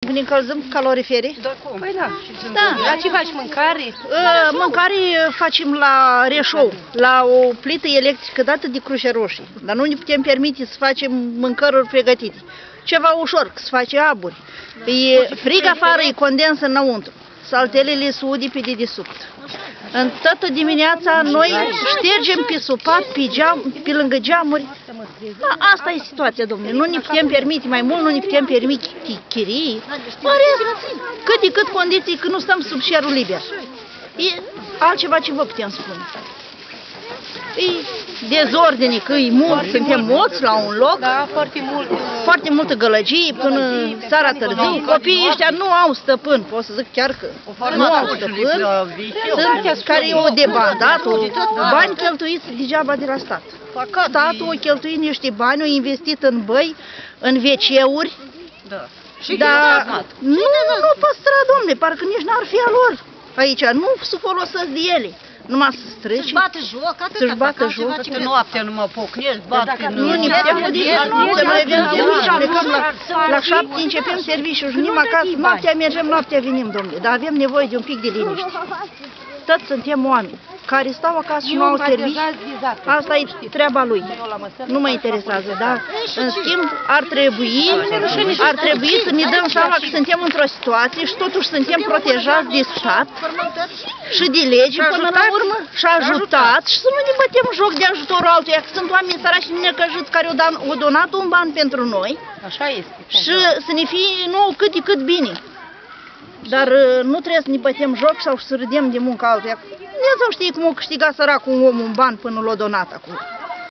că ne încălzăm cu calorifere? Da, cum? Păi da. Da. Dar ce faci, mâncare? Mâncare facem la reșou, la o plită electrică dată de Crucea Roșie. Dar nu ne putem permite să facem mâncăruri pregătite. Ceva ușor, că se face aburi. E frig afară, e condens înăuntru. Saltelele se ude pe dedesubt. În toată dimineața noi ștergem pe supat, pe lângă geamuri. Da, asta e situația, domnule. Nu ne putem permite mai mult, nu ne putem permite chirii. Cât de cât condiții că nu stăm sub cerul liber. E altceva ce vă putem spune. E dezordine, că e mult, suntem mulți la un loc. Da, foarte multă gălăgie până seara târziu. Copiii ăștia nu au stăpân, pot să zic chiar că nu au stăpân. Sunt care e o debandat, bani cheltuiți degeaba de la stat. Statul a cheltuit niște bani, a investit în băi, în WC-uri. Dar nu păstra, domne, parcă nici n-ar fi a lor aici, nu se folosesc de ele. Numai să strici, să-și bată joc, Că noaptea nu mă pocnești, bat pe nu ne putem gândi la noapte, noi avem serviciu, plecăm la 7, începem serviciul, venim acasă, noaptea mergem, noaptea venim, domnule, dar avem nevoie de un pic de liniște. Toți suntem oameni care stau acasă și nu au serviciu, asta e treaba lui, nu mă interesează, dar în schimb ar trebui să ne dăm seama că suntem într-o situație și totuși suntem protejați de stat și de lege până la urmă și ajutați și să nu ne bătem joc de ajutorul altuia, că sunt oameni sărași necăjiți care au donat un ban pentru noi. Așa este. Și să ne fie nouă cât de cât bine. Dar nu trebuie să ne bătem joc sau să râdem de munca altuia. Dumnezeu știe cum o câștiga săracul un om un ban până l-a donat acum.